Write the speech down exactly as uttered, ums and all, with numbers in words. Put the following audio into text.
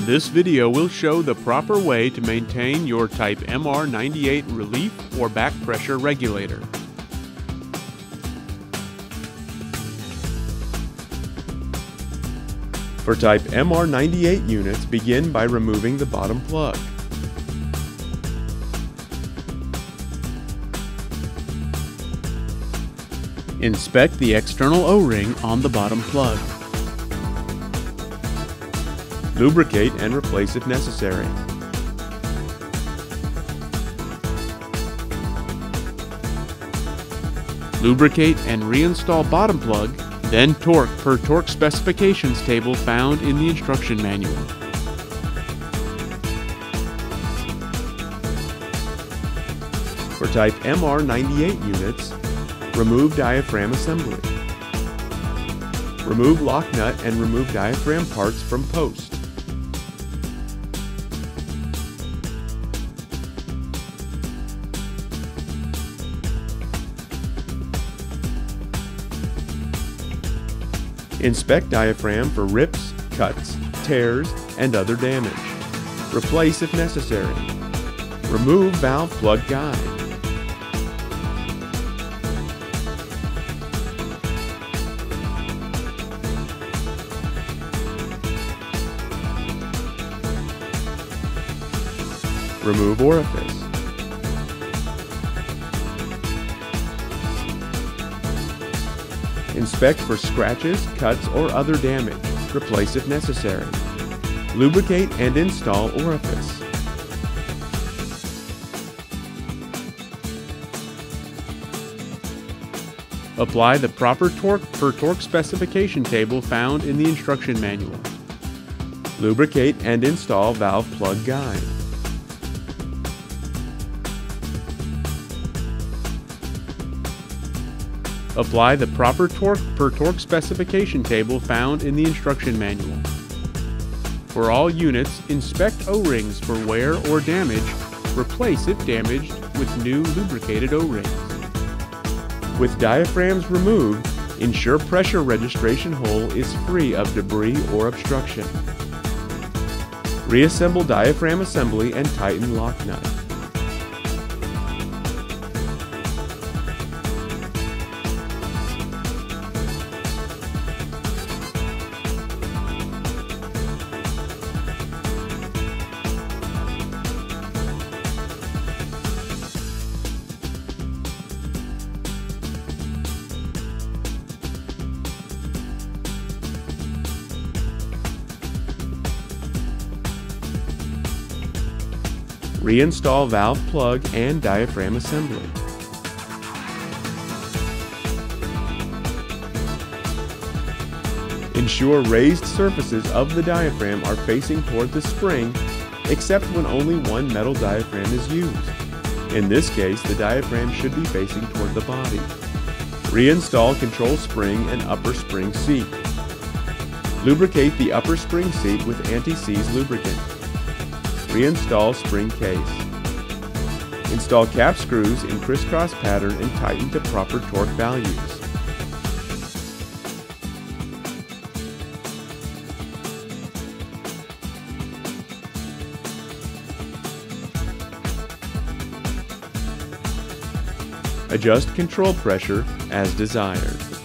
This video will show the proper way to maintain your type M R ninety-eight relief or back pressure regulator. For type M R ninety-eight units, begin by removing the bottom plug. Inspect the external O-ring on the bottom plug. Lubricate and replace if necessary. Lubricate and reinstall bottom plug, then torque per torque specifications table found in the instruction manual. For type M R ninety-eight units, remove diaphragm assembly. Remove lock nut and remove diaphragm parts from post. Inspect diaphragm for rips, cuts, tears, and other damage. Replace if necessary. Remove valve plug guide. Remove orifice. Inspect for scratches, cuts, or other damage. Replace if necessary. Lubricate and install orifice. Apply the proper torque per torque specification table found in the instruction manual. Lubricate and install valve plug guide. Apply the proper torque per torque specification table found in the instruction manual. For all units, inspect O-rings for wear or damage. Replace if damaged with new lubricated O-rings. With diaphragms removed, ensure pressure registration hole is free of debris or obstruction. Reassemble diaphragm assembly and tighten lock nut. Reinstall valve plug and diaphragm assembly. Ensure raised surfaces of the diaphragm are facing toward the spring, except when only one metal diaphragm is used. In this case, the diaphragm should be facing toward the body. Reinstall control spring and upper spring seat. Lubricate the upper spring seat with anti-seize lubricant. Reinstall spring case. Install cap screws in crisscross pattern and tighten to proper torque values. Adjust control pressure as desired.